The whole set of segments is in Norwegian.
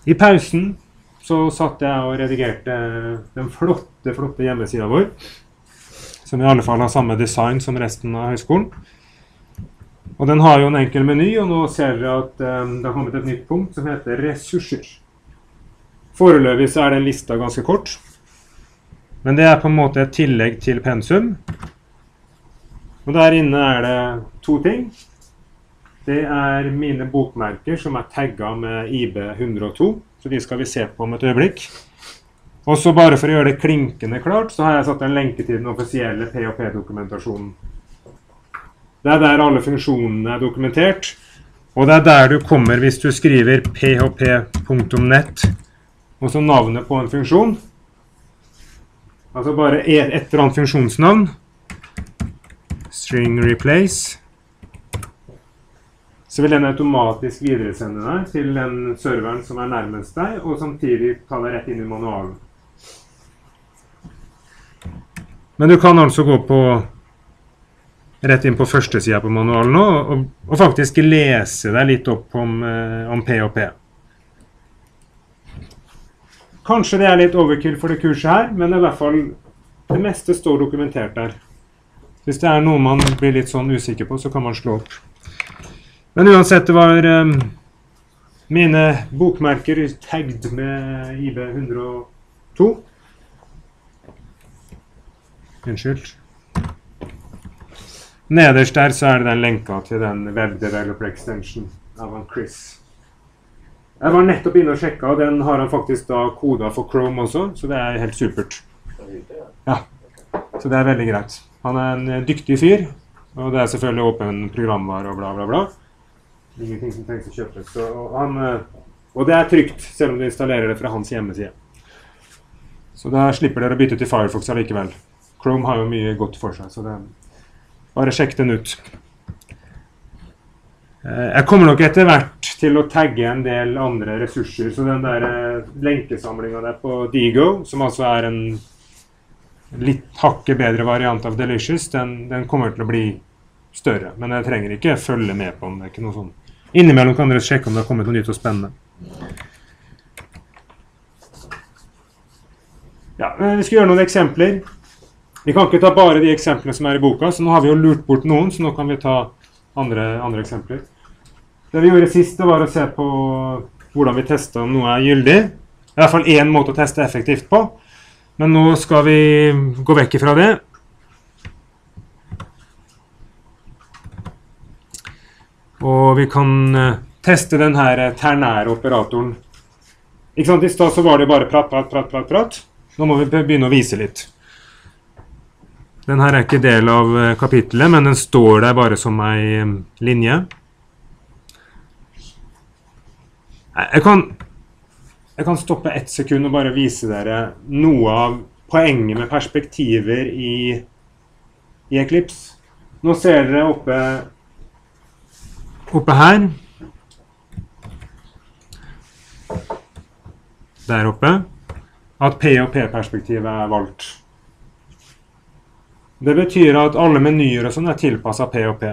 I pausen så satt jeg og redigerte den flotte hjemmesiden vår, som i alle fall har samme design som resten av høyskolen. Og den har jo en enkel meny, og nå ser dere at det har kommet et nytt punkt som heter ressurser. Foreløpig så er den lista ganske kort, men det er på en måte et tillegg til pensum. Og der inne er det to ting. Det er mine bokmerker som er tagget med IB 102, så de skal vi se på om et øyeblikk. Og så bare for å gjøre det klinkende klart, så har jeg satt en lenke til den offisielle PHP-dokumentasjonen. Det er der alle funksjonene er dokumentert, og det er der du kommer hvis du skriver php.net, og så navnet på en funksjon. Altså bare et eller annet funksjonsnavn. String replace. Så vil den automatisk videresende deg til den serveren som er nærmest deg, og samtidig ta deg rett inn i manualen. Men du kan altså gå rett inn på første siden på manualen nå, og faktisk lese deg litt opp om PHP. Kanskje det er litt overkill for det kurset her, men i hvert fall det meste står dokumentert der. Hvis det er noe man blir litt sånn usikker på, så kan man slå opp. Men uansett, det var mine bokmerker tagget med IB 102. Unnskyld. Nederst der så er det den lenka til den Web Developer Extension av han Chris. Jeg var nettopp inne og sjekket, og den har han faktisk da kodet for Chrome også, så det er helt supert. Ja, så det er veldig greit. Han er en dyktig fyr, og det er selvfølgelig åpen programvare og bla bla bla. Ingenting som trengs å kjøpes. Og det er trygt, selv om du installerer det fra hans hjemmeside. Så da slipper dere å bytte til Firefox allikevel. Chrome har jo mye godt for seg, så bare sjekk den ut. Jeg kommer nok etter hvert til å tagge en del andre ressurser, så den der lenkesamlingen der på Digo, som altså er en litt hakket bedre variant av Delicious, den kommer til å bli større, men jeg trenger ikke følge med på den, det er ikke noe sånn. Innimellom kan dere sjekke om det har kommet noe nytt og spennende. Ja, vi skal gjøre noen eksempler. Vi kan ikke ta bare de eksemplene som er i boka, så nå har vi jo lurt bort noen, så nå kan vi ta andre eksempler. Det vi gjorde sist, det var å se på hvordan vi testet om noe er gyldig. I hvert fall en måte å teste effektivt på, men nå skal vi gå vekk fra det. Og vi kan teste den her ternære operatoren. Ikke sant, i sted så var det bare prat. Nå må vi begynne å vise litt. Den her er ikke del av kapitlet, men den står der bare som en linje. Jeg kan stoppe ett sekund og bare vise dere noe av poenget med perspektiver i Eclipse. Nå ser dere oppe her. Der oppe. At PHP-perspektivet er valgt. Det betyr at alle menyer og sånn er tilpasset PHP.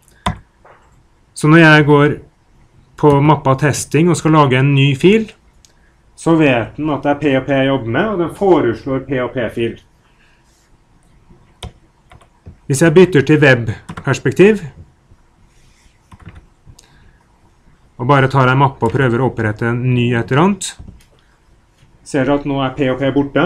Så når jeg går på mappa testing og skal lage en ny fil, så vet den at det er PHP jeg jobber med, og den foreslår PHP-fil. Hvis jeg bytter til web-perspektiv, og bare tar en mappe og prøver å opprette en ny et eller annet, ser dere at nå er PHP borte,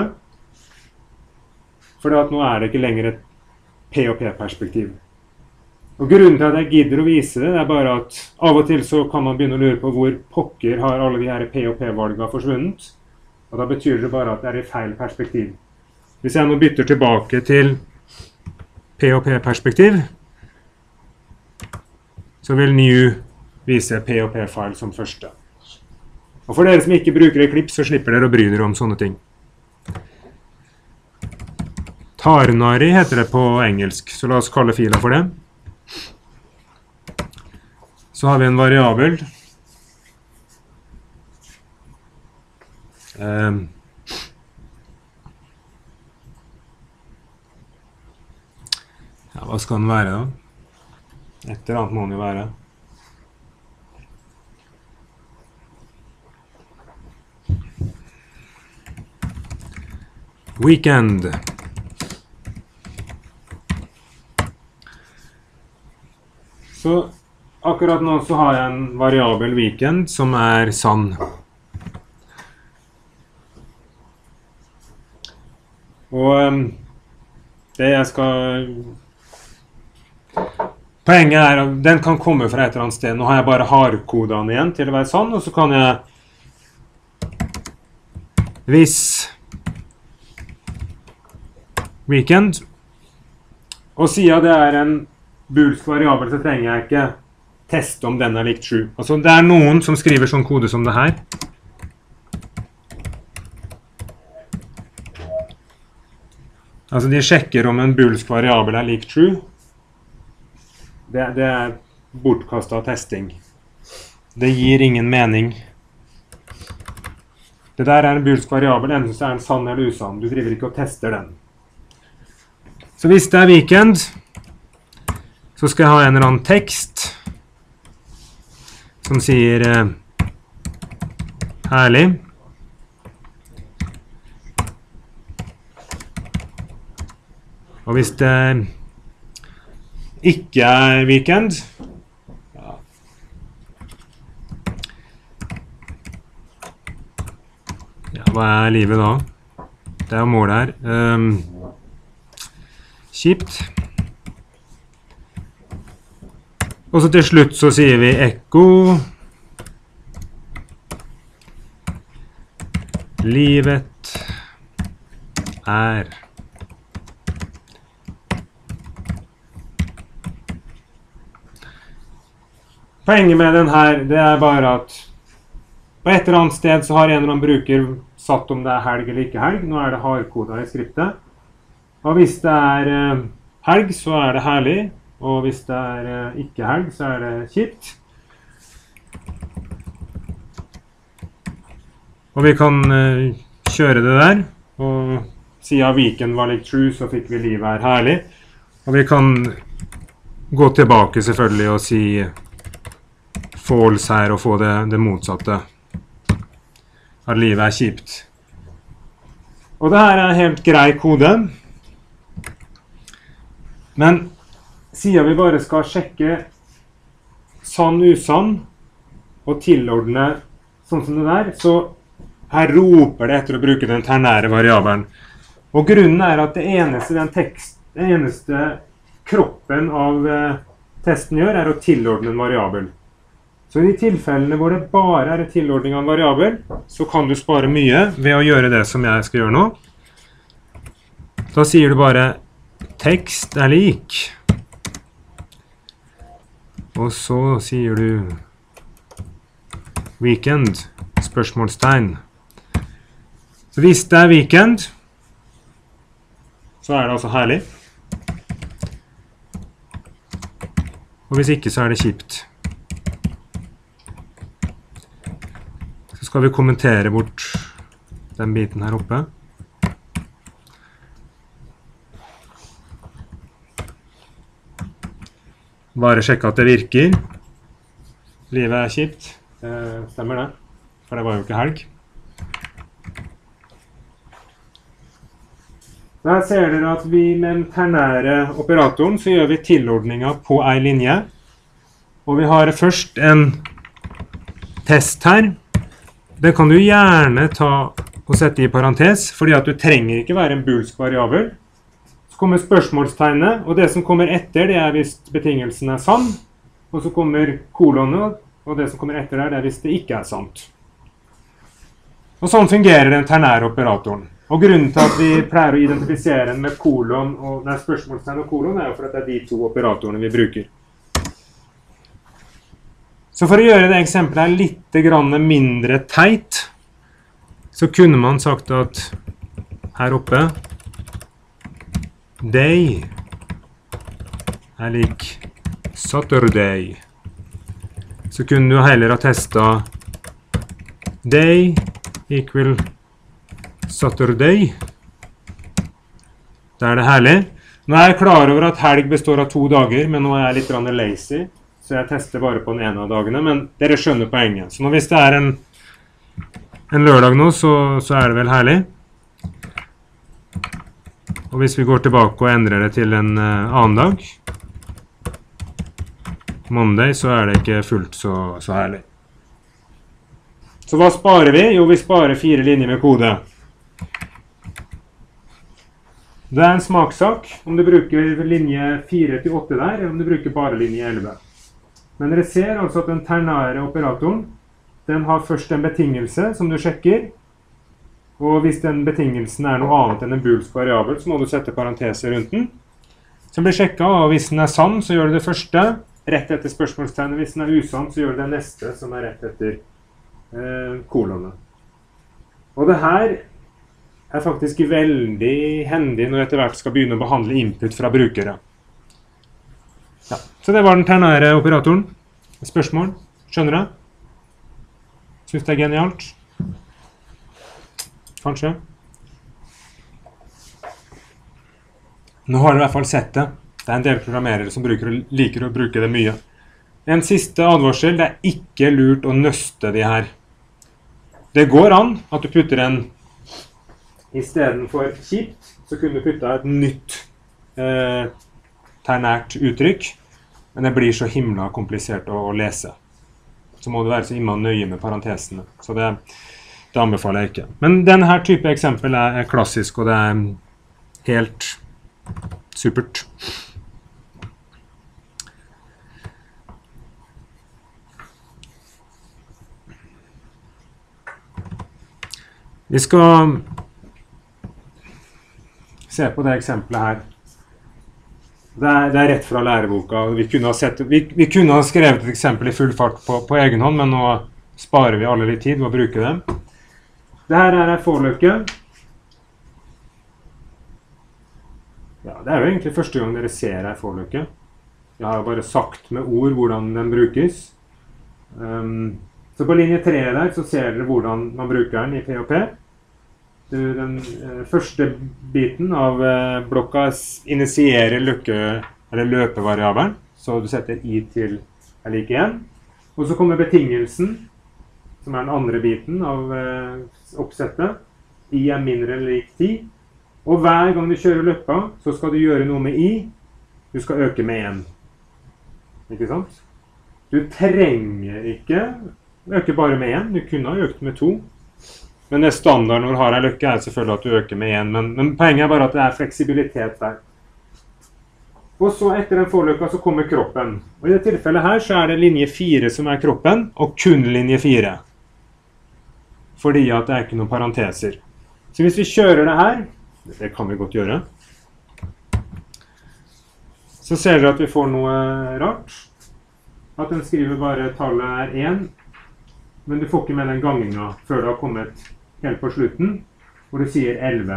for nå er det ikke lenger et PHP-perspektiv. Og grunnen til at jeg gidder å vise det, er bare at av og til så kan man begynne å lure på hvor pokker har alle de her PHP-valgene forsvunnet, og da betyr det bare at det er i feil perspektiv. Hvis jeg nå bytter tilbake til PHP-perspektiv, så vil new vise PHP-file som første. Og for dere som ikke bruker Eclipse, så slipper dere å bry dere om sånne ting. Tarnari heter det på engelsk, så la oss kalle fila for det. Så har vi en variabel. Ja, hva skal den være da? Et eller annet må den jo være. weekend. Så akkurat nå så har jeg en variabel weekend som sann. Og det jeg skal... Poenget at den kan komme fra et eller annet sted. Nå har jeg bare hardkodene igjen til å være sann, og så kan jeg hvis weekend, og siden det en boolsk variabel, så trenger jeg ikke teste om den lik true. Altså det noen som skriver sånn kode som det her. Altså de sjekker om en boolsk variabel lik true. Det bortkastet testing. Det gir ingen mening. Det der en boolsk variabel, enten så den sann eller usann. Du driver ikke og tester den. Så hvis det weekend, så skal jeg ha en eller annen tekst som sier herlig. Og hvis det ikke weekend, ja, hva livet da? Det jo målet her. Kjipt. Og så til slutt så sier vi ekko. Livet Poenget med den her, det bare at på et eller annet sted så har en eller annen bruker satt om det helg eller ikke helg. Nå det hardkodet i skriptet. Og hvis det helg, så det herlig. Og hvis det ikke helg, så det kjipt. Og vi kan kjøre det der. Og siden weekend var lik true, så fikk vi livet herlig. Og vi kan gå tilbake selvfølgelig og si false her og få det motsatte. At livet kjipt. Og det her helt grei kode. Men siden vi bare skal sjekke sann, usann og tilordne sånn som det der, så her roper det etter å bruke den ternære variabelen. Og grunnen at det eneste kroppen av testen gjør å tilordne en variabel. Så i de tilfellene hvor det bare en tilordning av en variabel, så kan du spare mye ved å gjøre det som jeg skal gjøre nå. Da sier du bare tekst lik. Og så sier du weekend, spørsmålstegn. Så hvis det weekend, så det altså herlig. Og hvis ikke, så det kjipt. Så skal vi kommentere bort den biten her oppe. Bare sjekke at det virker. Livet kjipt. Stemmer det. For det var jo ikke helg. Der ser dere at vi med den ternære operatoren så gjør vi tilordningen på en linje. Og vi har først en test her. Det kan du gjerne ta og sette i parentes, fordi at du trenger ikke være en boolsk variabel. Så kommer spørsmålstegnet, og det som kommer etter det hvis betingelsen sann. Og så kommer kolonet, og det som kommer etter det hvis det ikke sant. Og sånn fungerer den ternære operatoren. Og grunnen til at vi pleier å identifisere den med kolon og spørsmålstegn og kolon jo for at det de to operatorene vi bruker. Så for å gjøre det eksempelet litt mindre teit, så kunne man sagt at her oppe day lik Saturday. Så kunne du heller ha testet day equal Saturday. Da det herlig. Nå jeg klar over at helg består av 2 dager, men nå jeg litt lazy, så jeg tester bare på den ene av dagene, men dere skjønner poenget. Så nå hvis det en lørdag nå, så det vel herlig. Og hvis vi går tilbake og endrer det til en annen dag, Monday, så er det ikke fullt så herlig. Så hva sparer vi? Jo, vi sparer 4 linjer med kode. Det er en smakssak om du bruker linje 4 til 8 der, eller om du bruker bare linje 11. Men dere ser altså at den ternære operatoren, den har først en betingelse som du sjekker, og hvis den betingelsen er noe annet enn en boolsk variabel, så må du sette parenteser rundt den. Som blir sjekket, og hvis den er sann, så gjør du det første, rett etter spørsmålstegnet. Hvis den er usann, så gjør du det neste, som er rett etter kolonene. Og det her er faktisk veldig hendig når etter hvert skal begynne å behandle input fra brukere. Ja, så det var den ternære operatoren. Spørsmål? Skjønner du? Synes det er genialt? Kanskje? Nå har dere i hvert fall sett det. Det er en del programmerere som liker å bruke det mye. En siste advarsel, det er ikke lurt å nøste de her. Det går an at du putter en, i stedet for kjipt, så kunne du putte et nytt ternært uttrykk, men det blir så himla komplisert å lese. Så må du være så himla nøye med parentesene. Så det anbefaler jeg ikke. Men denne type eksempel er klassisk, og det er helt supert. Vi skal se på det eksempelet her. Det er rett fra læreboka. Vi kunne ha skrevet et eksempel i full fart på egen hånd, men nå sparer vi alle litt tid ved å bruke det. Dette er en forløkke. Ja, det er jo egentlig første gang dere ser en forløkke. Jeg har bare sagt med ord hvordan den brukes. Så på linje 3 der så ser dere hvordan man bruker den i PHP. Den første biten av blokka initierer løpevariabelen, så du setter I til er lik 1. Og så kommer betingelsen, som er den andre biten av oppsettet. I er mindre eller lik 10. Og hver gang du kjører løppa, så skal du gjøre noe med I. Du skal øke med 1. Ikke sant? Du trenger ikke øke bare med 1. Du kunne ha økt med 2. Men det standard når du har en løkke er selvfølgelig at du øker med 1. Men poenget er bare at det er fleksibilitet der. Og så etter den forløkka så kommer kroppen. Og i det tilfellet her så er det linje 4 som er kroppen, og kun linje 4. Fordi at det er ikke noen parenteser. Så hvis vi kjører det her, det kan vi godt gjøre, så ser dere at vi får noe rart. At den skriver bare tallet er 1, men du får ikke med den ganginga før det har kommet helt på slutten, hvor du sier 11.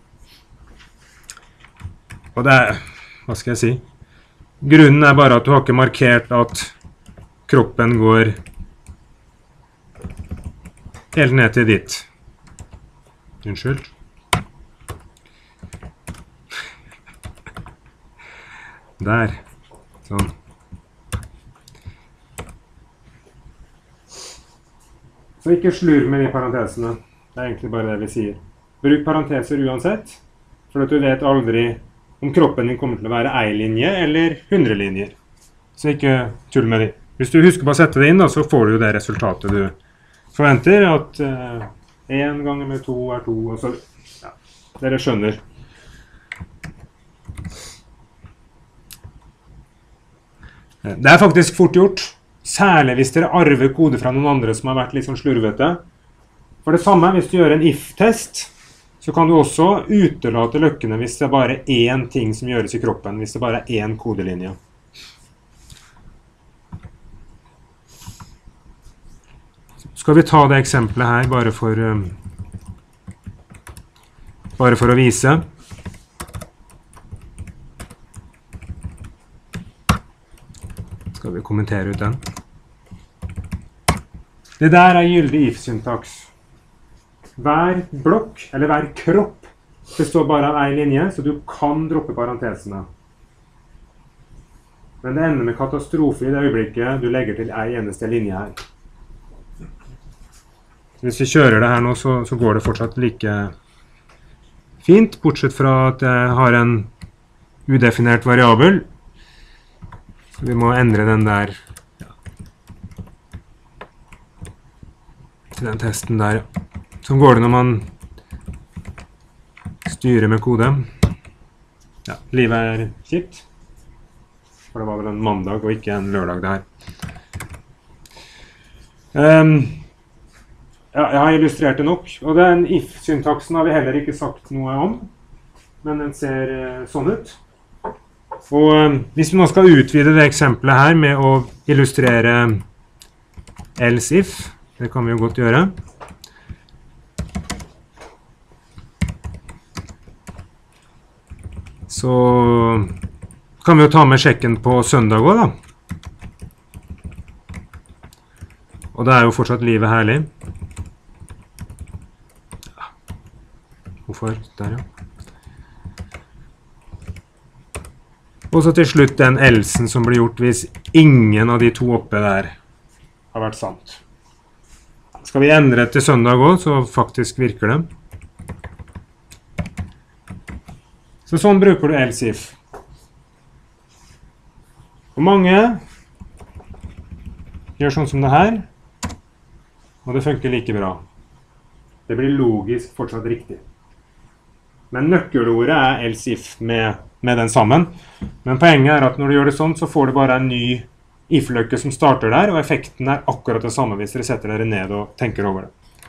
Og det er, hva skal jeg si? Grunnen er bare at du har ikke markert at kroppen går helt ned til ditt. Unnskyld. Der. Sånn. Så ikke slurv med de parentesene. Det er egentlig bare det vi sier. Bruk parenteser uansett, for at du vet aldri om kroppen din kommer til å være 1 linje eller 100 linjer. Så ikke tull med de. Hvis du husker på å sette det inn, da, så får du det resultatet du forventer, at 1 ganger med 2 er 2, og så, ja, dere skjønner. Det er faktisk fort gjort. Særlig hvis dere arver kode fra noen andre som har vært litt sånn slurvete. For det samme, hvis du gjør en if-test, så kan du også utelate løkkene hvis det er bare én ting som gjøres i kroppen, hvis det bare er én kodelinje. Skal vi ta det eksempelet her bare for å vise. Skal vi kommentere ut den. Det der er gyldig if-syntaks. Hver blokk, eller hver kropp, består bare av en linje, så du kan droppe parentesene. Men det ender med katastrofe i det øyeblikket du legger til en eneste linje her. Hvis vi kjører det her nå, så går det fortsatt like fint, bortsett fra at jeg har en udefinert variabel. Så vi må endre den der, ja, til den testen der, ja. Sånn går det når man styrer med kode. Ja, livet er kjipt. For det var vel en mandag og ikke en lørdag det her. Ja, jeg har illustrert det nok, og den if-syntaksen har vi heller ikke sagt noe om, men den ser sånn ut. Og hvis vi nå skal utvide det eksempelet her med å illustrere else if, det kan vi jo godt gjøre. Så kan vi jo ta med sjekken på søndag også da. Og det er jo fortsatt livet herlig. Ja. Hvorfor? Der, ja. Og så til slutt den elsen som blir gjort hvis ingen av de to oppe der har vært sant. Skal vi endre til søndag også, så faktisk virker det. Så sånn bruker du else if. Og mange gjør sånn som det her, og det funker like bra. Det blir logisk fortsatt riktig. Men nøkkelordet er else if med den sammen. Men poenget er at når du gjør det sånn, så får du bare en ny if-løkke som starter der, og effekten er akkurat det samme hvis dere setter dere ned og tenker over det.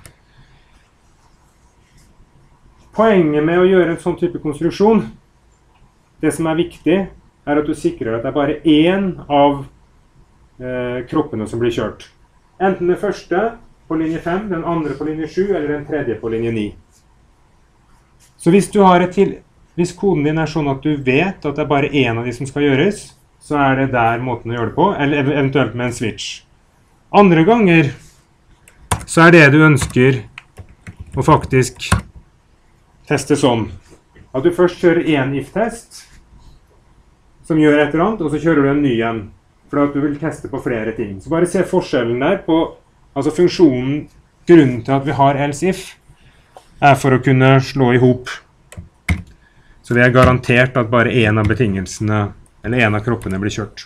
Poenget med å gjøre en sånn type konstruksjon, det som er viktig, er at du sikrer at det er bare én av kroppene som blir kjørt. Enten den første på linje 5, den andre på linje 7, eller den tredje på linje 9. Så hvis koden din er sånn at du vet at det er bare én av de som skal gjøres, så er det der måten å gjøre det på, eller eventuelt med en switch. Andre ganger så er det du ønsker å faktisk teste sånn. At du først kjører en if-test, som gjør et eller annet, og så kjører du en ny en, for at du vil teste på flere ting. Så bare se forskjellen der på, altså funksjonen, grunnen til at vi har else if, er for å kunne slå i hop. Så vi er garantert at bare en av betingelsene, eller en av kroppene blir kjørt.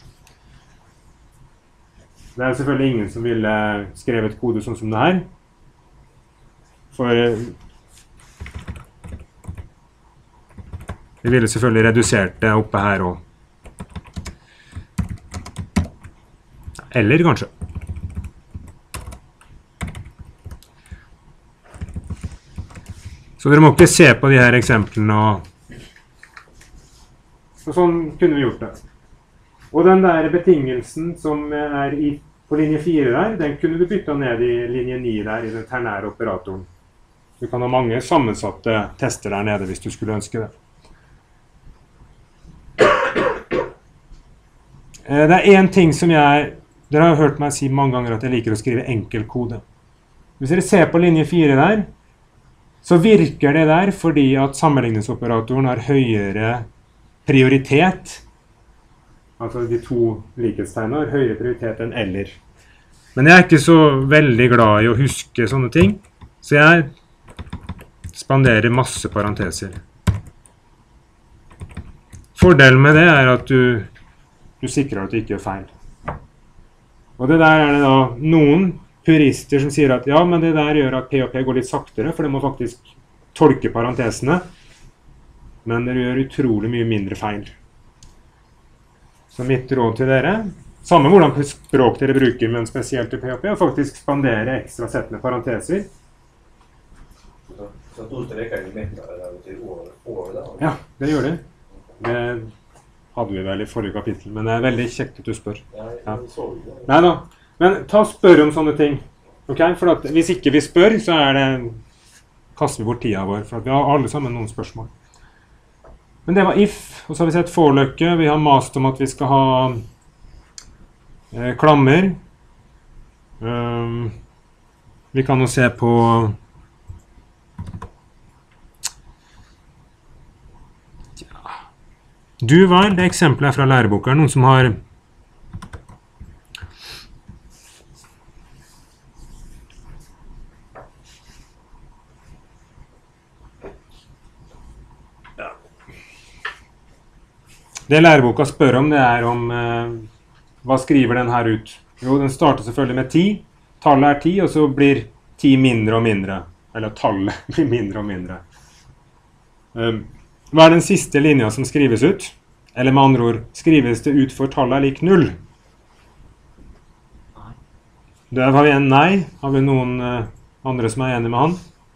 Det er selvfølgelig ingen som ville skrevet kode sånn som det her. For vi ville selvfølgelig redusert det oppe her også. Eller kanskje. Så dere må ikke se på de her eksemplene. Så sånn kunne vi gjort det. Og den der betingelsen som er på linje 4 der, den kunne du bytte ned i linje 9 der, i den ternære operatoren. Du kan ha mange sammensatte tester der nede hvis du skulle ønske det. Det er en ting som dere har hørt meg si mange ganger at jeg liker å skrive enkel kode. Hvis dere ser på linje 4 der, så virker det der fordi at sammenligningsoperatoren har høyere prioritet, altså de to likhetstegner har høyere prioritet enn eller. Men jeg er ikke så veldig glad i å huske sånne ting, så jeg spanderer masse parenteser. Fordelen med det er at du sikrer at du ikke gjør feil. Og det der er det da noen purister som sier at ja, men det der gjør at PHP går litt saktere, for det må faktisk tolke parentesene. Men det gjør utrolig mye mindre feil. Så mitt råd til dere, samme hvordan språk dere bruker, men spesielt i PHP, er faktisk spandere ekstra sett med parenteser. Så to streker i midten til over da? Ja, det gjør det. Det hadde vi vel i forrige kapittel, men det er veldig kjekt at du spør. Ja. Neida, men spør om sånne ting. Okay? For at hvis ikke vi spør, så kaster vi bort tida vår, for at vi har alle sammen noen spørsmål. Men det var if, og så har vi sett forløkke. Vi har mast om at vi skal ha klammer. Vi kan jo se på du var, det eksempelet er fra læreboka, noen som har Det læreboka spør om, det er om hva skriver den her ut? Jo, den starter selvfølgelig med 10. Tallet er 10, og så blir 10 mindre og mindre. Eller tallet blir mindre og mindre. Hva er den siste linja som skrives ut? Eller med andre ord, skrives det ut for tallet er lik 0? Der har vi en nei. Har vi noen andre som er enige med han?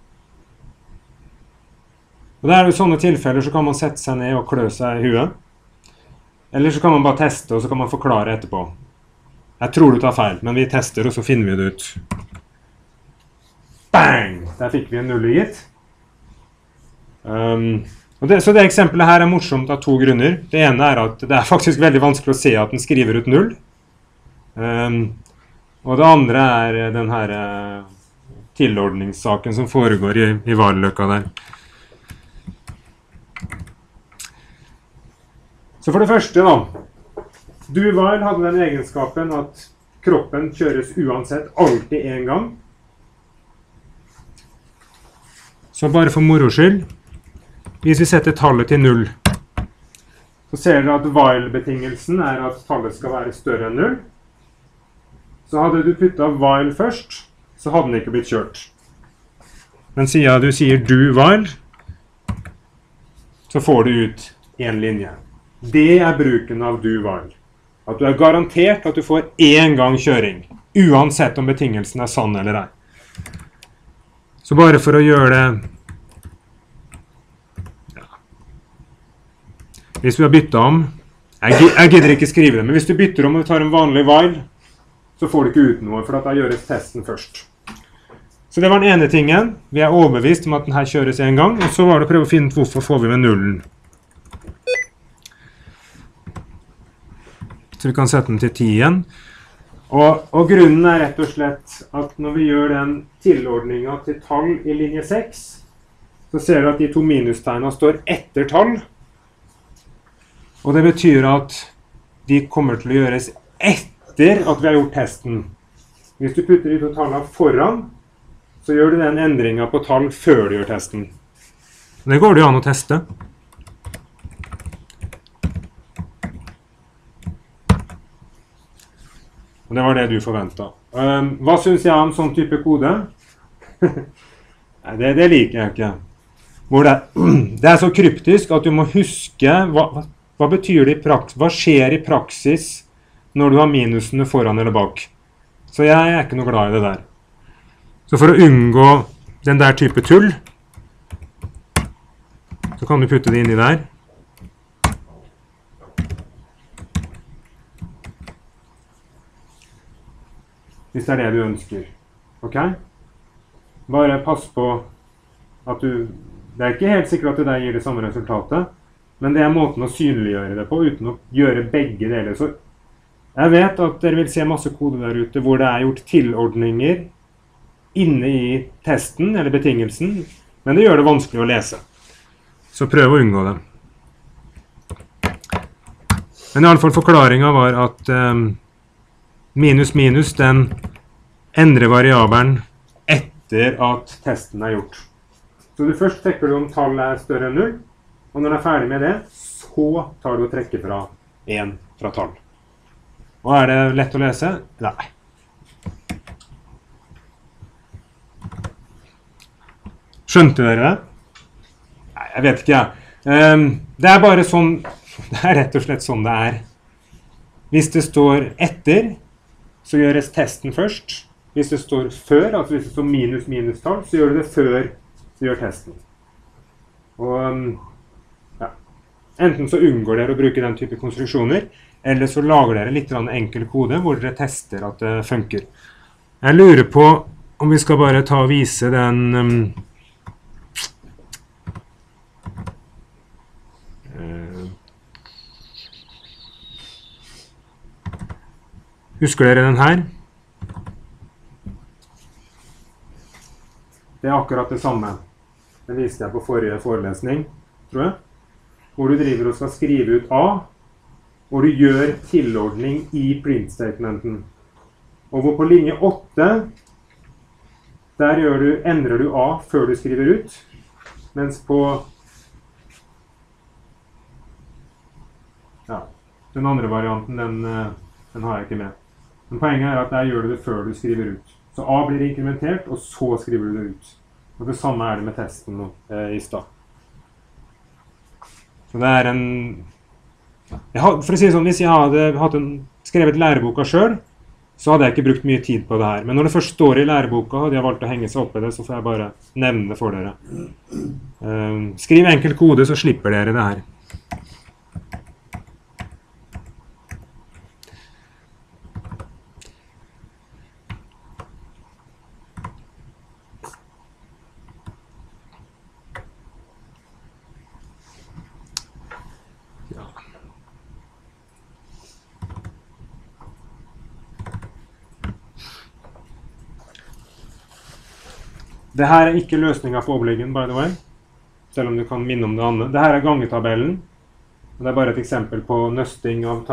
Og det er jo sånne tilfeller så kan man sette seg ned og klø seg i huet. Eller så kan man bare teste, og så kan man forklare etterpå. Jeg tror du tar feil, men vi tester, og så finner vi det ut. Bang! Der fikk vi en 0 gitt. Så det eksempelet her er morsomt av 2 grunner. Det ene er at det er faktisk veldig vanskelig å se at den skriver ut 0. Og det andre er den her tilordningssaken som foregår i vareløkka der. Så for det første da, do-while hadde den egenskapen at kroppen kjøres uansett alltid en gang. Så bare for moro skyld, hvis vi setter tallet til 0, så ser dere at while-betingelsen er at tallet skal være større enn 0. Så hadde du puttet while først, så hadde den ikke blitt kjørt. Men siden du sier do-while, så får du ut en linje. Det er bruken av do-while. At du er garantert at du får en gang kjøring, uansett om betingelsen er sann eller ei. Så bare for å gjøre det... Ja. Hvis vi har byttet om... Jeg gidder ikke skrive det, men hvis du bytter om og tar en vanlig while, så får du ikke ut noe, for da gjøres testen først. Så det var den ene tingen. Vi er overbevist om at den her kjøres en gang, og så var det å prøve å finne ut hvorfor får vi med nullen. Så vi kan sette den til 10 igjen. Og grunnen er rett og slett at når vi gjør den tilordningen til tall i linje 6, så ser du at de 2 minustegna står etter tall. Og det betyr at de kommer til å gjøres etter at vi har gjort testen. Hvis du putter de 2 tallene foran, så gjør du den endringen på tall før du gjør testen. Det går det jo an å teste. Og det var det du forventet. Hva synes jeg om sånn type kode? Nei, det liker jeg ikke. Det er så kryptisk at du må huske hva betyr det i praksis, hva skjer i praksis når du har minusene foran eller bak. Så jeg er ikke noe glad i det der. Så for å unngå den der type tull, så kan du putte det inni der. Hvis det er det du ønsker. Ok? Bare pass på at det er ikke helt sikkert at det der gir det samme resultatet, men det er måten å synliggjøre det på uten å gjøre begge deler. Så jeg vet at dere vil se masse kode der ute hvor det er gjort tilordninger inne i testen eller betingelsen, men det gjør det vanskelig å lese. Så prøv å unngå det. Men i alle fall forklaringen var at minus minus, den endrer variabelen etter at testen er gjort. Så du først trekker du om tallet er større enn 0, og når du er ferdig med det, så tar du og trekker fra 1 fra tall. Og er det lett å lese? Nei. Skjønte dere det? Nei, jeg vet ikke. Det er bare sånn, det er rett og slett sånn det er. Hvis det står etter, så gjøres testen først. Hvis det står før, altså hvis det står minus minus-tall, så gjør du det før du gjør testen. Og ja, enten så unngår dere å bruke den type konstruksjoner, eller så lager dere litt enkel kode hvor dere tester at det funker. Jeg lurer på om vi skal bare ta og vise den Husker dere den her? Det er akkurat det samme. Det viste jeg på forrige forelesning, tror jeg. Hvor du driver og skal skrive ut A, hvor du gjør tilordning i print-statementen. Og hvor på linje 8, der endrer du A før du skriver ut, mens på Ja, den andre varianten, den har jeg ikke med. Men poenget er at der gjør du det før du skriver ut. Så A blir inkrementert, og så skriver du det ut. Og det samme er det med testen nå, i stad. Så det er en... For å si det sånn, hvis jeg hadde skrevet læreboka selv, så hadde jeg ikke brukt mye tid på det her. Men når det først står i læreboka, hadde jeg valgt å henge seg opp i det, så får jeg bare nevne det for dere. Skriv enkel kode, så slipper dere det her. Det her er ikke løsningen på oppleggen, by the way, selv om du kan minne om det andre. Det her er gangetabellen, og det er bare et eksempel på nøsting av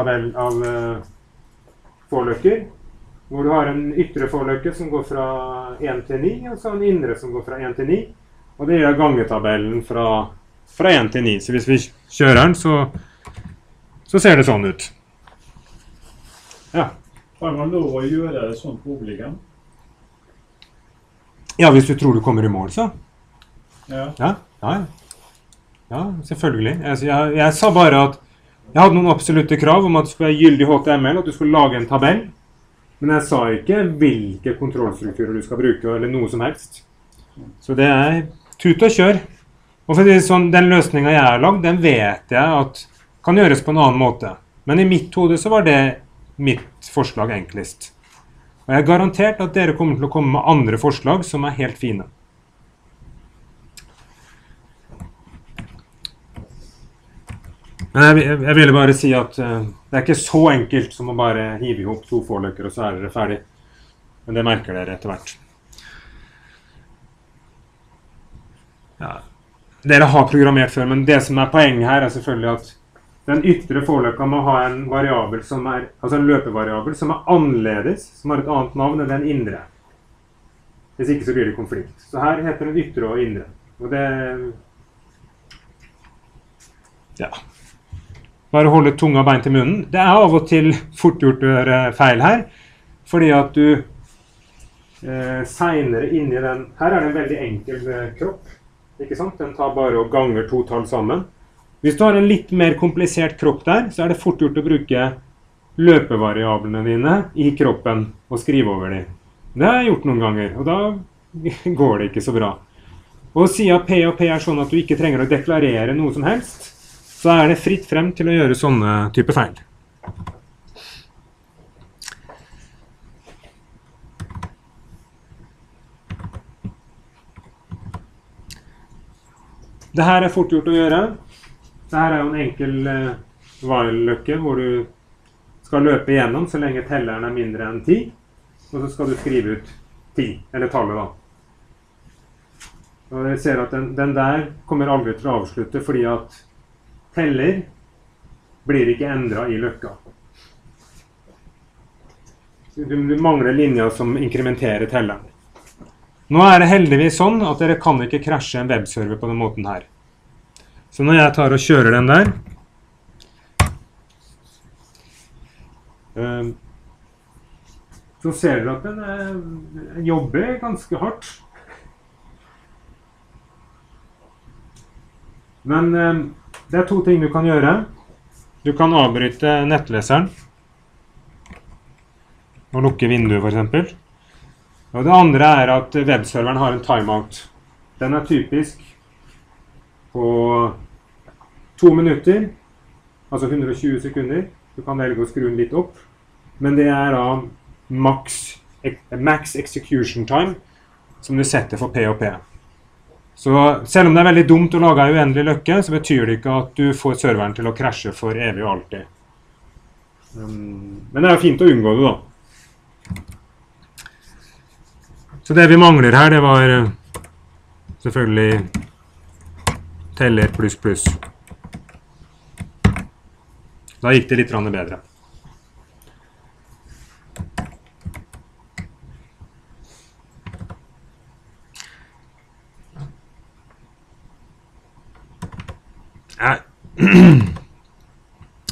forløkker, hvor du har en ytre forløkke som går fra 1 til 9, og så en indre som går fra 1 til 9, og det er gangetabellen fra 1 til 9. Så hvis vi kjører den, så ser det sånn ut. Ja. Har man lov å gjøre det sånn på oppleggen? Ja, hvis du tror du kommer i mål, så. Ja. Ja, selvfølgelig. Jeg sa bare at jeg hadde noen absolutte krav om at det skulle være gyldig HTML, at du skulle lage en tabell. Men jeg sa ikke hvilke kontrollstrukturer du skal bruke, eller noe som helst. Så det er tut og kjør. Og for sånn, den løsningen jeg har lagd, den vet jeg at kan gjøres på en annen måte. Men i mitt hode så var det mitt forslag enklest. Og jeg har garantert at dere kommer til å komme med andre forslag som er helt fine. Men jeg ville bare si at det er ikke så enkelt som å bare hive ihop 2 forløkker, og så er dere ferdig. Men det merker dere etter hvert. Ja. Dere har programmert før, men det som er poenget her er selvfølgelig at den ytre forløkka må ha en variabel som altså en løpevariabel som er annerledes, som har et annet navn enn den indre. Hvis ikke så blir det konflikt. Så her heter den ytre og indre. Og det... Ja. Bare holde tunga bein til munnen. Det er av og til fort gjort å gjøre feil her, fordi at du senere inni den... Her er det en veldig enkel kropp, ikke sant? Den tar bare og ganger 2 tall sammen. Hvis du har en litt mer komplisert kropp der, så er det fort gjort å bruke løpevariablene dine i kroppen og skrive over dem. Det har jeg gjort noen ganger, og da går det ikke så bra. Og siden P og P er sånn at du ikke trenger å deklarere noe som helst, så er det fritt frem til å gjøre sånne type feil. Det her er fort gjort å gjøre. Dette er jo en enkel while-løkke hvor du skal løpe igjennom så lenge telleren er mindre enn 10, og så skal du skrive ut 10, eller tallet da. Og dere ser at den der kommer aldri til å avslutte fordi at teller blir ikke endret i løkka. Du mangler linjer som inkrementerer telleren. Nå er det heldigvis sånn at dere kan ikke krasje en webserver på den måten her. Så når jeg tar og kjører den der, så ser dere at den jobber ganske hardt. Men det er 2 ting du kan gjøre. Du kan avbryte nettleseren og lukke vinduet for eksempel. Og det andre er at webserveren har en timeout. Den er typisk på 2 minutter, altså 120 sekunder. Du kan velge å skru den litt opp. Men det er da max execution time som du setter for P og P. Så selv om det er veldig dumt å lage en uendelig løkke, så betyr det ikke at du får serveren til å krasje for evig og alltid. Men det er jo fint å unngå det da. Så det vi mangler her, det var selvfølgelig teller pluss pluss. Da gikk det litt bedre.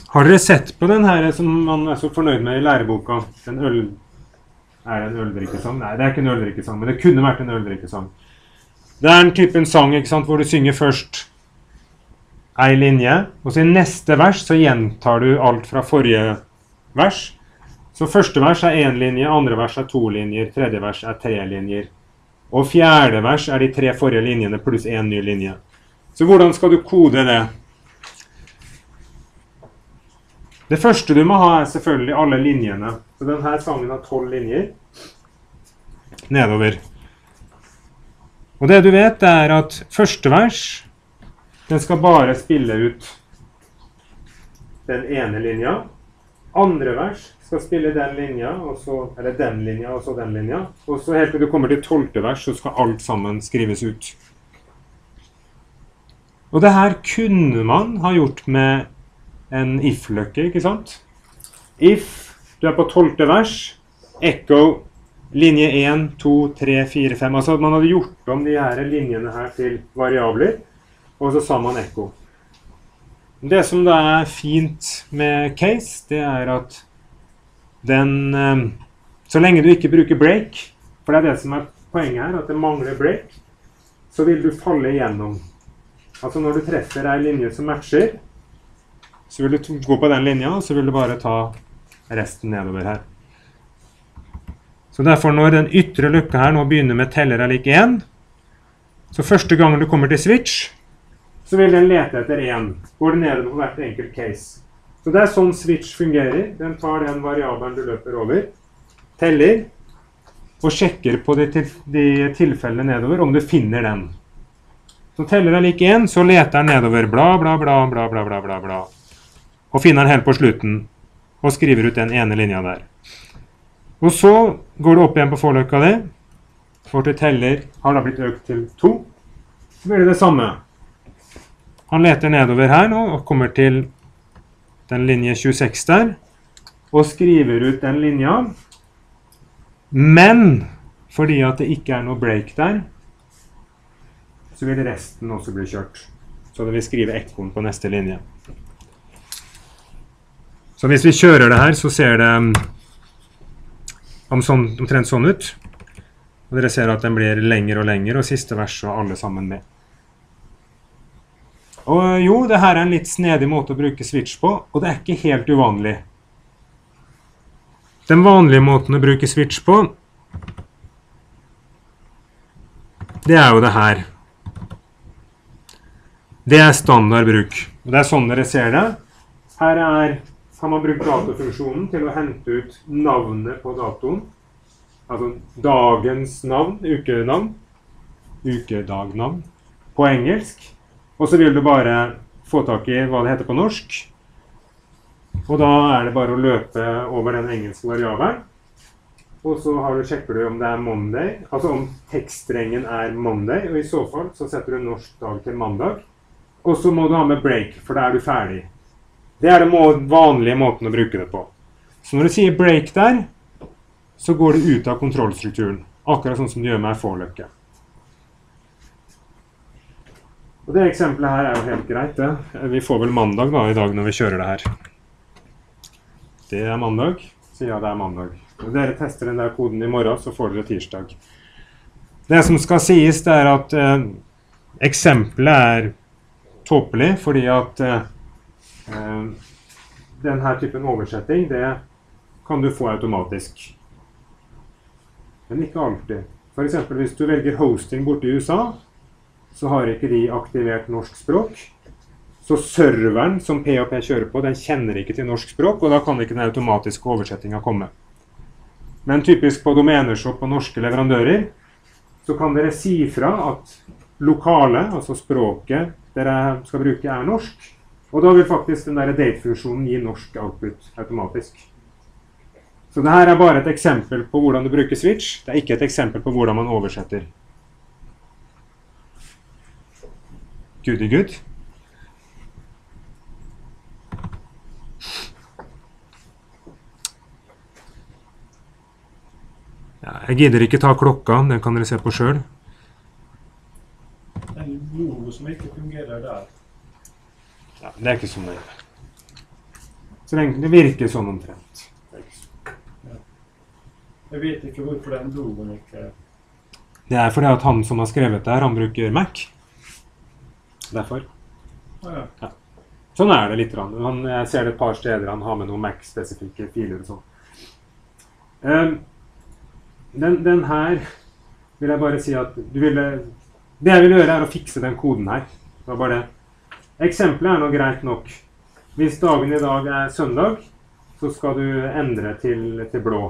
Har dere sett på den her som man er så fornøyd med i læreboka? Er det en øldrikkesang? Nei, det er ikke en øldrikkesang, men det kunne vært en øldrikkesang. Det er en type sang, ikke sant, hvor du synger først en linje, og så i neste vers så gjentar du alt fra forrige vers. Så første vers er en linje, andre vers er 2 linjer, tredje vers er 3 linjer. Og fjerde vers er de 3 forrige linjene pluss en ny linje. Så hvordan skal du kode det? Det første du må ha er selvfølgelig alle linjene. Så denne sangen har 12 linjer nedover. Og det du vet er at første vers, den skal bare spille ut den ene linja. Andre vers skal spille den linja, eller den linja, og så den linja. Og så helt til du kommer til 12. vers, så skal alt sammen skrives ut. Og det her kunne man ha gjort med en if-løkke, ikke sant? If, du er på 12. vers, echo, linje 1, 2, 3, 4, 5. Altså man hadde gjort om de her linjene her til variabler, og så sa man echo. Det som da er fint med case, det er at den, så lenge du ikke bruker break, for det er det som er poenget her, at det mangler break, så vil du falle igjennom. Altså når du treffer en linje som matcher, så vil du gå på den linja, og så vil du bare ta resten nedover her. Så derfor når den ytre lukka her nå begynner med teller er lik 1, så første gangen du kommer til switch, så vil den lete etter 1. Går det nedover på hvert enkelt case. Så det er sånn switch fungerer. Den tar den variabelen du løper over, teller, og sjekker på de tilfellene nedover om du finner den. Så teller er lik 1, så leter den nedover bla, bla, bla, bla, bla, bla, bla, bla. Og finner den helt på slutten, og skriver ut den ene linja der. Og så går du opp igjen på forløkka di, får til teller, har da blitt økt til 2, så blir det det samme. Han leter nedover her nå, og kommer til den linje 26 der, og skriver ut den linja, men fordi at det ikke er noe break der, så vil resten også bli kjørt. Så det vil skrive ekkoen på neste linje. Så hvis vi kjører det her, så ser det omtrent sånn ut. Og dere ser at den blir lengre og lengre, og siste vers og alle sammen med. Og jo, det her er en litt snedig måte å bruke switch på, og det er ikke helt uvanlig. Den vanlige måten å bruke switch på, det er jo det her. Det er standard bruk. Og det er sånn dere ser det. Her har man brukt datofunksjonen til å hente ut navnet på datoen. Altså dagens navn, ukedagnavn på engelsk. Og så vil du bare få tak i hva det heter på norsk. Og da er det bare å løpe over den engelske variabelen. Og så sjekker du om det er Monday, altså om tekststrengen er Monday, og i så fall så setter du norsk dag til mandag. Og så må du ha med break, for da er du ferdig. Det er den vanlige måten å bruke det på. Så når du sier break der, så går det ut av kontrollstrukturen. Akkurat sånn som du gjør med forløkke. Og det eksempelet her er jo helt greit, det. Vi får vel mandag da, i dag når vi kjører det her. Det er mandag. Så ja, det er mandag. Når dere tester den der koden i morgen, så får dere tirsdag. Det som skal sies, det er at eksempelet er tåpelig, fordi at denne typen oversetting, det kan du få automatisk. Men ikke alltid. For eksempel hvis du velger hosting borte i USA, så har ikke de aktivert norsk språk. Så serveren som PHP kjører på, den kjenner ikke til norsk språk, og da kan ikke den automatiske oversettingen komme. Men typisk på domenershop og norske leverandører, så kan dere si fra at lokale, altså språket dere skal bruke er norsk, og da vil faktisk den der date-funksjonen gi norsk output automatisk. Så dette er bare et eksempel på hvordan du bruker switch, det er ikke et eksempel på hvordan man oversetter. Goody good. Ja, jeg gidder ikke ta klokka, den kan dere se på selv. En logo som ikke fungerer der. Ja, det er ikke så nøye. Så det virker sånn omtrent. Jeg vet ikke hvorfor den logoen ikke... Det er fordi at han som har skrevet det her, han bruker Mac. Derfor. Ja. Ja. Sånn er det litt. Jeg ser det et par steder han har med noen Mac-spesifikke filer og sånn. Den her vil jeg bare si at det jeg vil gjøre er å fikse den koden her. Det var bare det. Eksempelet er nå greit nok. Hvis dagen i dag er søndag, så skal du endre til blå.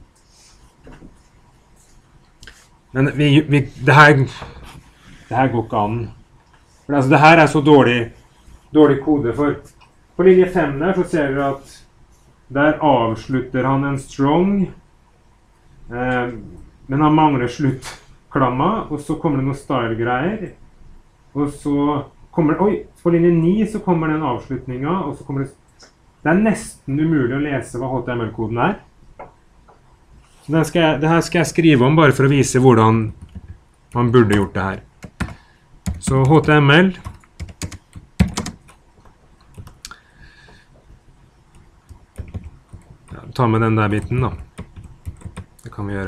Men det her går ikke an. For altså, det her er så dårlig kode for. På linje 5 der så ser dere at der avslutter han en strong, men han mangler sluttklamma, og så kommer det noen style-greier, og så kommer på linje 9 så kommer den avslutningen, og så kommer det er nesten umulig å lese hva HTML-koden er. Så det her skal jeg skrive om bare for å vise hvordan man burde gjort det her. Så HTML ta med den der biten da. Det kan vi gjøre.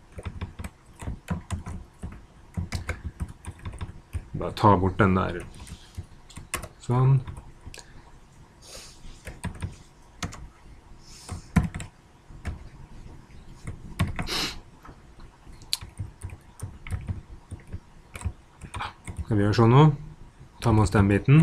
Bare ta bort den der. Sånn. Skal vi gjøre sånn nå? Ta med oss den biten.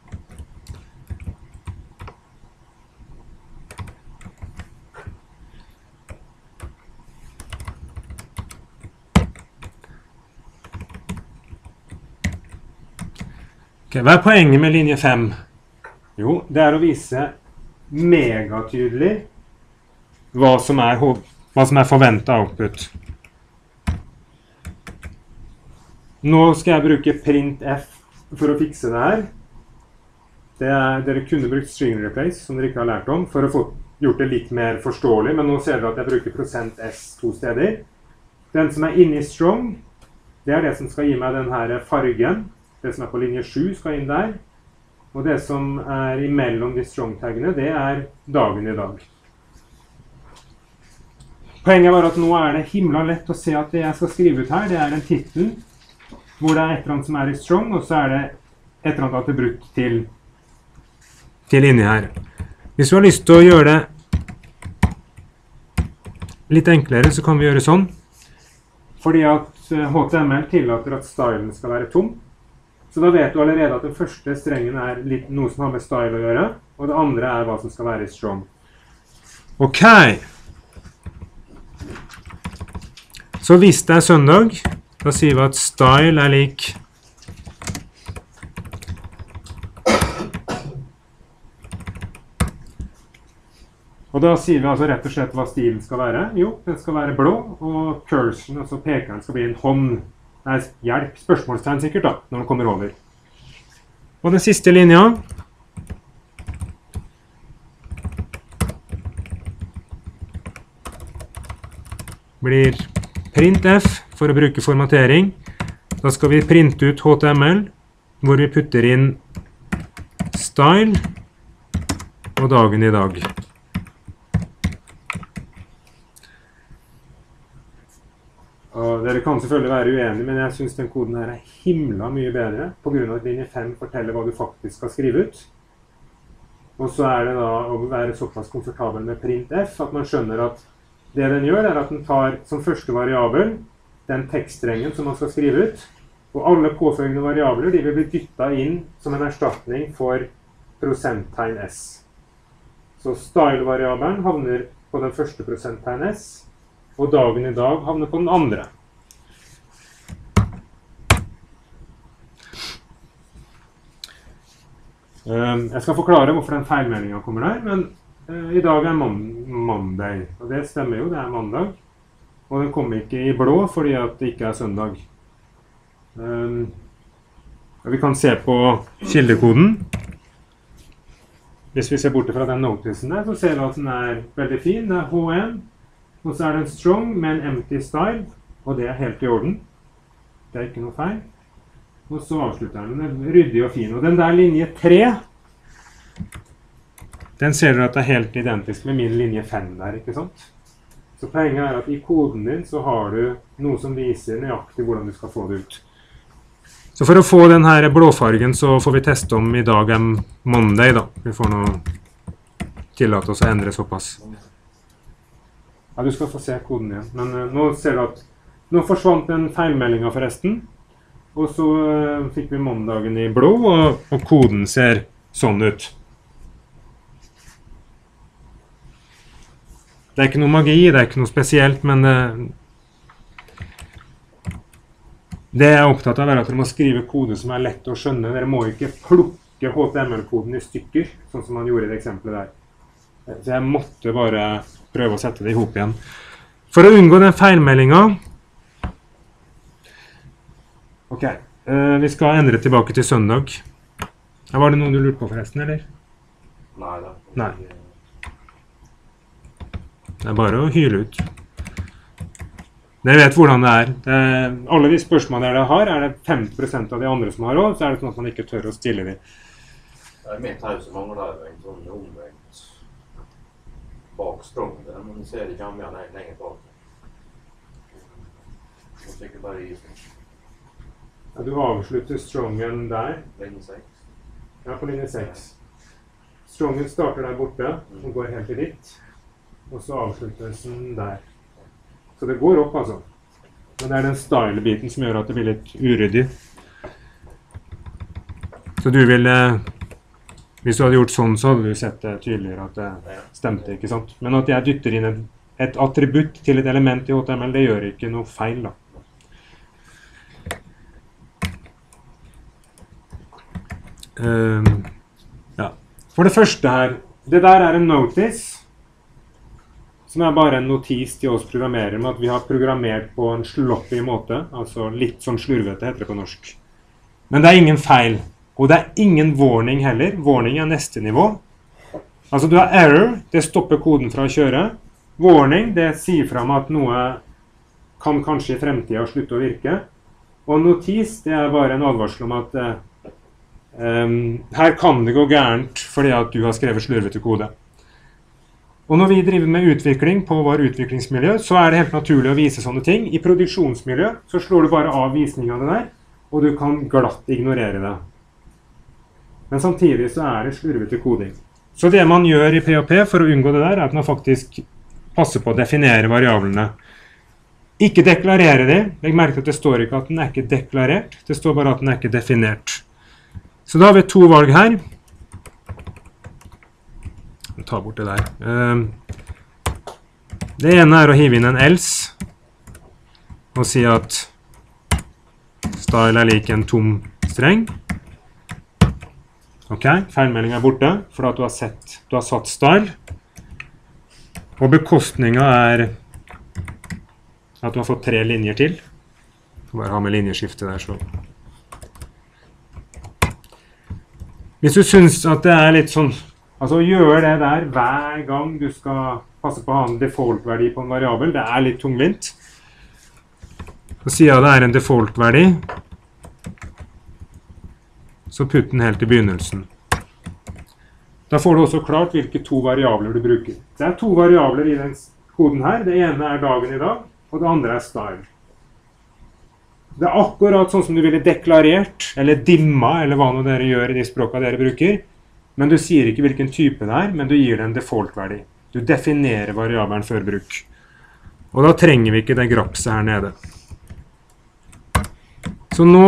Okay, hva er poenget med linje 5? Jo, det er å vise megatydelig hva som er forventet output. Nå skal jeg bruke printf for å fikse det her. Dere kunne brukt string replace, som dere ikke har lært om, for å få gjort det litt mer forståelig, men nå ser dere at jeg bruker %s 2 steder. Den som er inne i strong, det er det som skal gi meg den her fargen. Det som er på linje 7 skal inn der. Og det som er imellom de strong-taggene, det er dagen i dag. Poenget var at nå er det himla lett å se at det jeg skal skrive ut her, det er en titel, hvor det er et eller annet som er i strong, og så er det et eller annet at det er brukt til inni her. Hvis du har lyst til å gjøre det litt enklere, så kan vi gjøre sånn. Fordi at HTML tillater at stylen skal være tom. Så da vet du allerede at den første strengen er noe som har med style å gjøre, og det andre er hva som skal være i strong. Ok. Så hvis det er søndag, da sier vi at style er lik og da sier vi altså rett og slett hva stilen skal være. Jo, den skal være blå, og cursen, altså pekeren, skal bli en hånd. Det er hjelp, spørsmålstegn sikkert da, når den kommer over. Og den siste linja blir printf for å bruke formatering. Da skal vi printe ut HTML, hvor vi putter inn style og dagen i dag. Og dere kan selvfølgelig være uenige, men jeg synes den koden her er himla mye bedre, på grunn av at linje 5 forteller hva du faktisk skal skrive ut. Og så er det da å være såpass komfortabel med printf, at man skjønner at det den gjør er at den tar som første variabel den tekststrengen som man skal skrive ut, og alle påfølgende variabler de vil bli dyttet inn som en erstatning for prosenttegn s. Så style-variabelen havner på den første prosenttegn s, og dagen i dag havner på den andre. Jeg skal forklare hvorfor den feilmeldingen kommer der, men i dag er mandag, og det stemmer jo, det er mandag. Og den kommer ikke i blå fordi at det ikke er søndag. Vi kan se på kildekoden. Hvis vi ser bort fra den noticen der, så ser vi at den er veldig fin. Det er H1, og så er den strong med en empty style, og det er helt i orden. Det er ikke noe feil. Og så avslutter den. Den er ryddig og fin. Og den der linje 3, Den ser dere at det er helt identisk med min linje 5 der, ikke sant? Så poenget er at i koden din så har du noe som viser nøyaktig hvordan du skal få det ut. Så for å få den her blåfargen så får vi teste om i dag er Monday da. Vi får nå tillate oss å endre såpass. Ja, du skal få se koden igjen. Men nå ser du at nå forsvant den feilmeldingen forresten. Og så fikk vi måndagen i blå, og koden ser sånn ut. Det er ikke noe magi, det er ikke noe spesielt, men det jeg er opptatt av er at dere må skrive kode som er lett å skjønne. Dere må ikke plukke HTML-koden i stykker, sånn som man gjorde i det eksempelet der. Så jeg måtte bare prøve å sette det ihop igjen. For å unngå den feilmeldingen, ok, vi skal endre tilbake til søndag. Var det noe du lurte på forresten, eller? Nei da. Nei. Det er bare å hyle ut. Dere vet hvordan det er. Alle de spørsmålene dere har, er det 50% av de andre som har også, så er det sånn at man ikke tør å stille dem. Det er mitt her som mangler jo en sånn omvendt bakstrøm, der man ser det ikke mer lenger bak. Man trykker bare i sånn. Ja, du avslutter strongen der. Linje 6. Ja, på linje 6. Strongen starter der borte, og går helt til ditt. Og så avsluttes den der. Så det går opp, altså. Men det er den style-biten som gjør at det blir litt uryddig. Så du vil, hvis du hadde gjort sånn, så hadde du sett det tydeligere at det stemte, ikke sant? Men at jeg dytter inn et attributt til et element i HTML, det gjør ikke noe feil, da. Ja. For det første her, det der er en notice, som er bare en notis til oss programmerere med at vi har programmert på en sloppy måte, altså litt sånn slurvete heter det på norsk. Men det er ingen feil, og det er ingen warning heller. Warning er neste nivå. Altså du har error, det stopper koden fra å kjøre. Warning, det sier frem at noe kan kanskje i fremtiden slutte å virke. Og notis, det er bare en advarsel om at her kan det gå gærent fordi at du har skrevet slurvete kode. Og når vi driver med utvikling på vår utviklingsmiljø, så er det helt naturlig å vise sånne ting. I produksjonsmiljø så slår du bare av visning av det der, og du kan glatt ignorere det. Men samtidig så er det slurvete koding. Så det man gjør i PHP for å unngå det der, er at man faktisk passer på å definere variablene. Ikke deklarere de. Legg merke til at det står ikke at den er ikke deklarert, det står bare at den er ikke definert. Så da har vi to valg her. Ta bort det der. Det ene er å hive inn en else og si at style er lik en tom streng. Ok, feilmeldingen er borte, for at du har satt style. Og bekostningen er at du har fått 3 linjer til. Bare ha med linjeskiftet der, så. Hvis du synes at det er litt sånn, altså gjør det der hver gang du skal passe på å ha en default-verdi på en variabel. Det er litt tungvint. Så sier jeg det er en default-verdi. Så putt den helt i begynnelsen. Da får du også klart hvilke 2 variabler du bruker. Det er 2 variabler i den koden her. Det ene er dagen i dag, og det andre er style. Det er akkurat sånn som du ville deklarert, eller dimma, eller hva nå dere gjør i de språkene dere bruker. Men du sier ikke hvilken type det er, men du gir det en default-verdi. Du definerer variabelen før bruk. Og da trenger vi ikke det grapset her nede. Så nå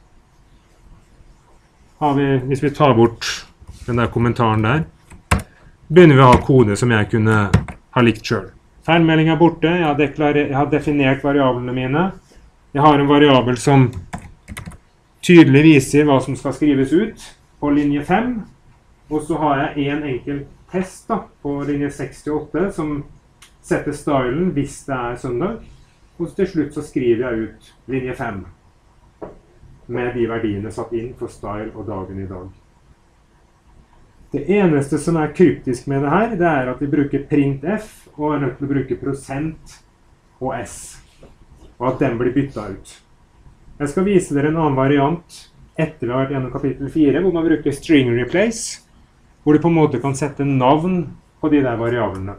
har vi, hvis vi tar bort den der kommentaren der, begynner vi å ha kode som jeg kunne ha likt selv. Feilmelding er borte, jeg har definert variablene mine. Jeg har en variabel som tydelig viser hva som skal skrives ut på linje 5. Og så har jeg en enkel test da, på linje 68 som setter stylen hvis det er søndag. Og til slutt så skriver jeg ut linje 5 med de verdiene satt inn for style og dagen i dag. Det eneste som er kryptisk med det her, det er at vi bruker printf og er nødt til å bruke prosent og s. Og at den blir byttet ut. Jeg skal vise dere en annen variant etter vi har vært gjennom kapittel 4, hvor man bruker string replace. hvor du på en måte kan sette navn på de der variablene.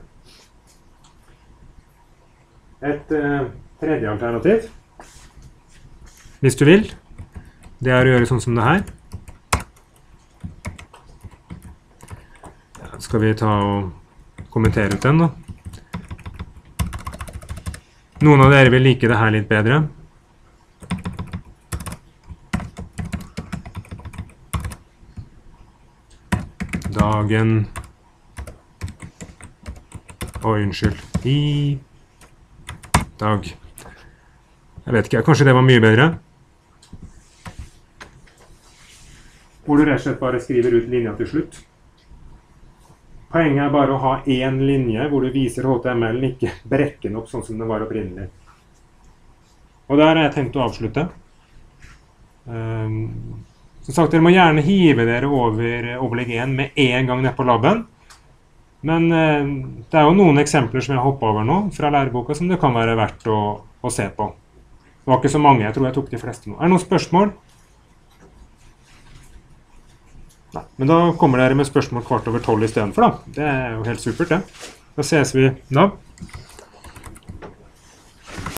Et tredje alternativ, hvis du vil, det er å gjøre sånn som det her. Ja, skal vi ta og kommentere ut den da. Noen av dere vil like det her litt bedre. Dagen. Oi, unnskyld. I dag. Jeg vet ikke, kanskje det var mye bedre. Hvor du rett og slett bare skriver ut linja til slutt. Poenget er bare å ha en linje hvor du viser HTML, ikke brekke den opp sånn som det var opprinnelig. Og der har jeg tenkt å avslutte. Som sagt, dere må gjerne hive dere over overlegg 1 med en gang ned på labben. Men det er jo noen eksempler som jeg har hoppet over nå fra læreboka som det kan være verdt å se på. Det var ikke så mange, jeg tror jeg tok de fleste nå. Er det noen spørsmål? Nei, men da kommer dere med spørsmål 12:15 i stedet for da. Det er jo helt supert det. Da ses vi da.